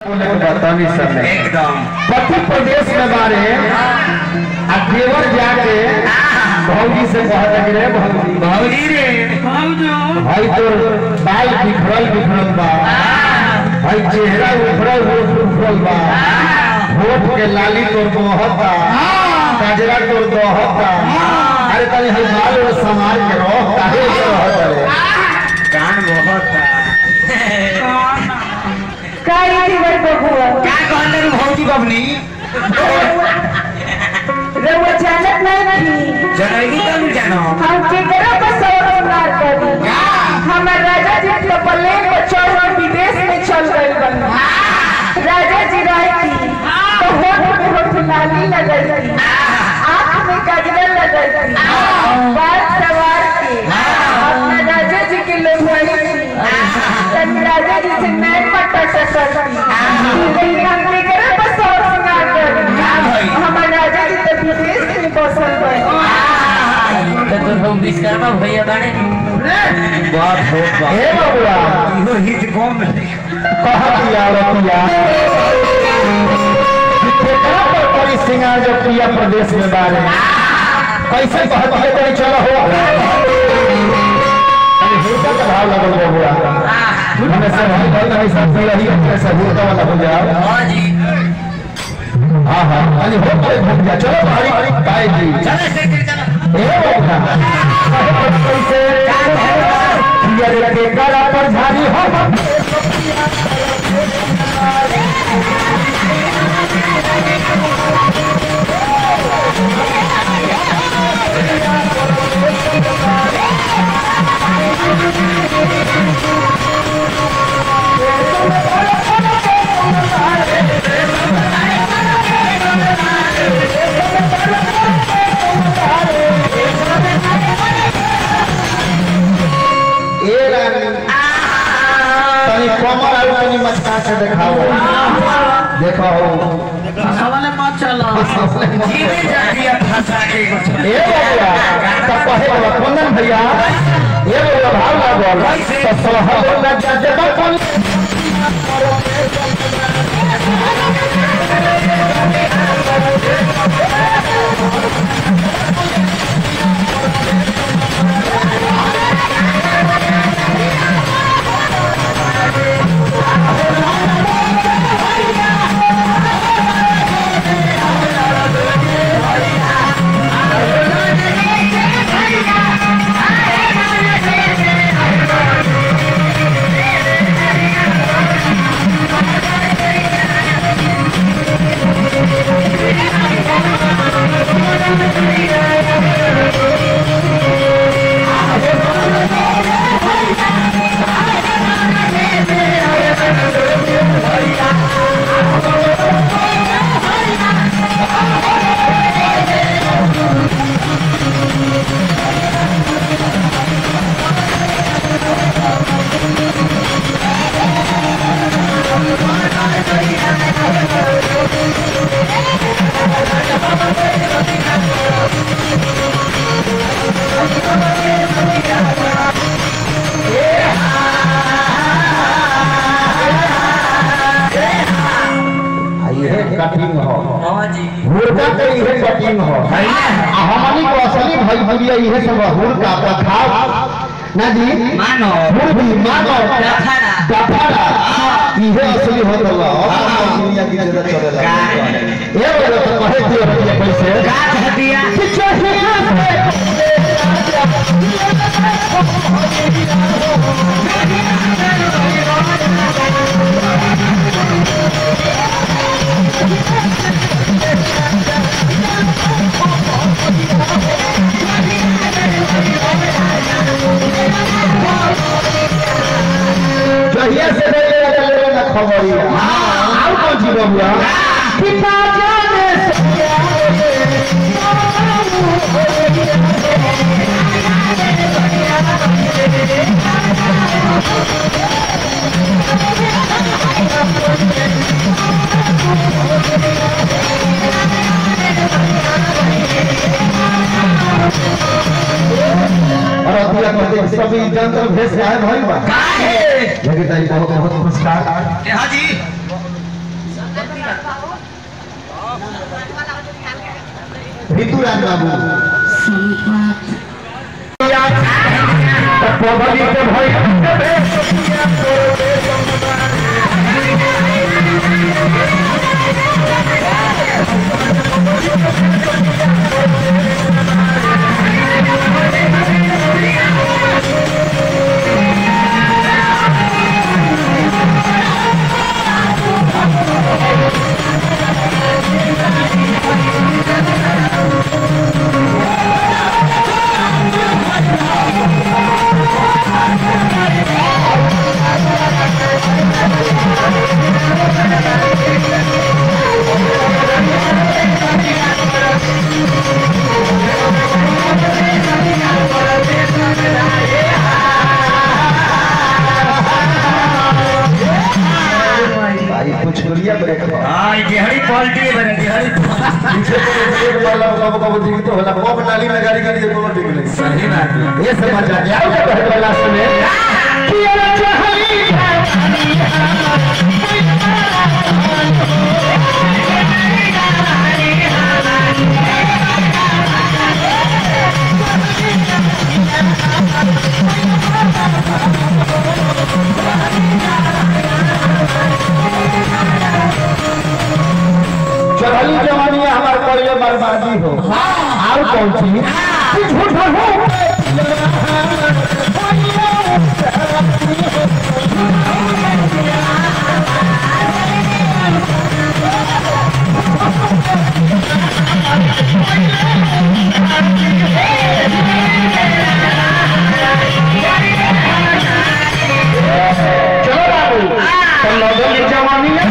एकदम मध्य प्रदेश में बारे देवर जाके भौजी से कहता कि रे भौजी रे भाई तो बाल बिखरल बा भाई चेहरा उभरल बा होठ के लाली तोर बहता गजरा तोर दहता अरे तनी हई बाल और समार के रह काहे रहत कान बहता काई बार बबुआ क्या कहले रे भौजी बबनी रे वो जानत नहीं जनैली तनु जानो हम के करा बस मार करी हमर राजा जी के पल्ले को छोड़ विदेश में चल गए बन राजा जी रहती तो होठ लाली लगती आँख में गजरा लगती बाल सवार के अपना राजा जी के लोग राजा जी से मैं पट्टा करती लेकिन हम के करा बस मार करी हमर राजा जी तो विदेश में बसल गए तो हम विश्वकर्मा भैया बाने बात हो हे बबुआ इहो हित कम कहा दिया रतिया कितना पर परी सिंगार जो प्रिया प्रदेश में बारे कैसे कहत है तनी चलो हो अरे होता का भाव लगल बबुआ हमें से भाई नहीं सब रही है सब होता वाला हो जाओ हां जी हां अरे हो गए घूम जा चलो भाई काय जी चलो से चलो ए बबुआ कैसे ये के गला पर झाड़ी हो कमर आलू तनी मचका से दिखाओ देखो सवाल मत चलो जीवे जाती है फंसा के ए भैया तब कहे बोला कुंदन भैया ये बोला भाव लागल तो सोहब लग जा जब कौन कटिंग हो हां जी हुड़का के इहे कटिंग हो हमनी को असली भोजपुरिया इहे सब हुड़का पखाव ना जी मानो हुड़की मानो डफाड़ा इहे असली होतला अब दुनिया की जरूरत चलेला ए बोलो तो कहे दियो पैसे गाछ हटिया किछो से ले ना खबरिया आउ कौन सी बबुआ पिता जाने और अतिया करते सभी जंतर भेष गायब भइल बा काहे लेकिन ताई बहुत बहुत नमस्कार हां जी भितुराज बाबू पगली के भाई कुछ गोलियां ब्रेक हां गेहड़ी क्वालिटी बने गेहड़ी पीछे एक वाला कब दिख तो होला कब नाली में गाड़ी गाड़ी देखो ठीक नहीं सही बात ये समझ आ गया क्या कहते वाला सुने कि चढ़ली जवानी हमारे कोई बर्बादी हो और कौन चीज झूठ हो चलो बाबू तो लोगों की जवानी है